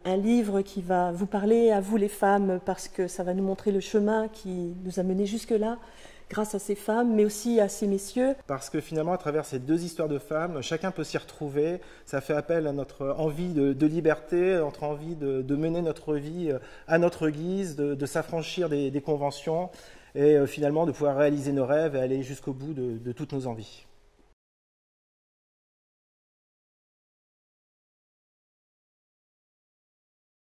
Un livre qui va vous parler à vous les femmes, parce que ça va nous montrer le chemin qui nous a menés jusque-là, grâce à ces femmes, mais aussi à ces messieurs. Parce que finalement, à travers ces deux histoires de femmes, chacun peut s'y retrouver. Ça fait appel à notre envie de liberté, notre envie de mener notre vie à notre guise, de s'affranchir des conventions et finalement de pouvoir réaliser nos rêves et aller jusqu'au bout de toutes nos envies.